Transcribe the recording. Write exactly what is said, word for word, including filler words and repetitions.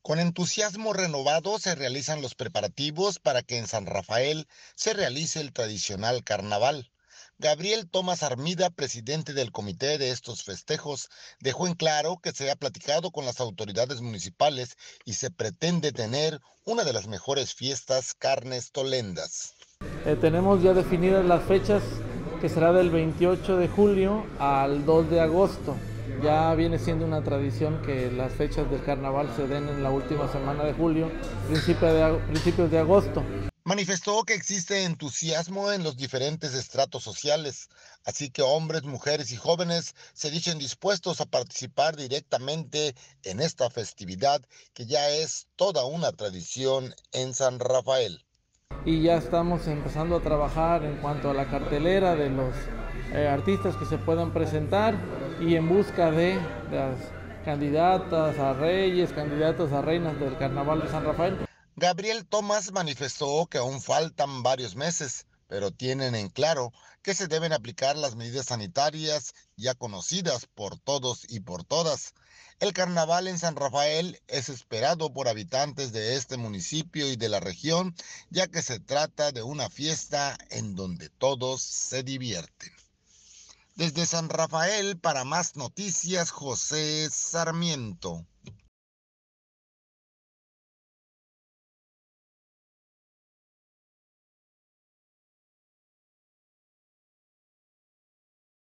Con entusiasmo renovado se realizan los preparativos para que en San Rafael se realice el tradicional carnaval. Gabriel Tomás Armida, presidente del comité de estos festejos, dejó en claro que se ha platicado con las autoridades municipales y se pretende tener una de las mejores fiestas carnes tolendas. Eh, tenemos ya definidas las fechas, que será del veintiocho de julio al dos de agosto. Ya viene siendo una tradición que las fechas del carnaval se den en la última semana de julio, principio de, principios de agosto. Manifestó que existe entusiasmo en los diferentes estratos sociales, así que hombres, mujeres y jóvenes se dicen dispuestos a participar directamente en esta festividad que ya es toda una tradición en San Rafael. Y ya estamos empezando a trabajar en cuanto a la cartelera de los eh, artistas que se puedan presentar y en busca de las candidatas a reyes, candidatos a reinas del carnaval de San Rafael. Gabriel Tomás manifestó que aún faltan varios meses, pero tienen en claro que se deben aplicar las medidas sanitarias ya conocidas por todos y por todas. El carnaval en San Rafael es esperado por habitantes de este municipio y de la región, ya que se trata de una fiesta en donde todos se divierten. Desde San Rafael, para más noticias, José Sarmiento.